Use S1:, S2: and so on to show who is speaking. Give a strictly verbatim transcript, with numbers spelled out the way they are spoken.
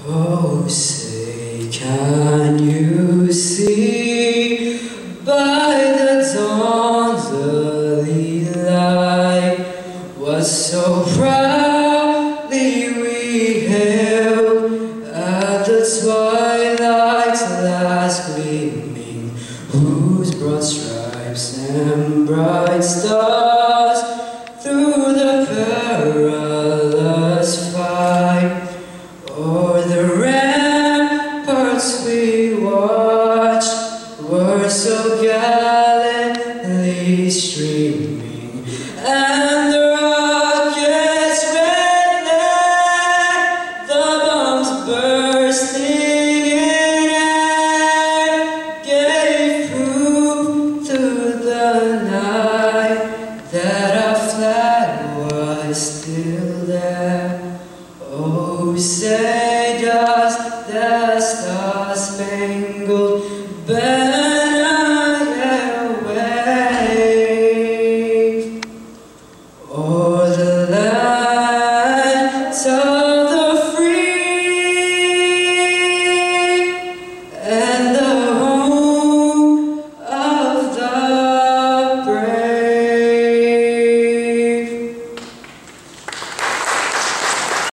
S1: Oh, say, can you see by the dawn's early light what so proudly we hailed at the twilight's last gleaming, whose broad stripes and bright stars through the perilous fight o'er the ramparts we watched were so gallantly streaming, and the rockets' red glare, the bombs bursting in air, gave proof through the night that our flag was still there. Oh, say does the star-spangled banner yet wave o'er the land so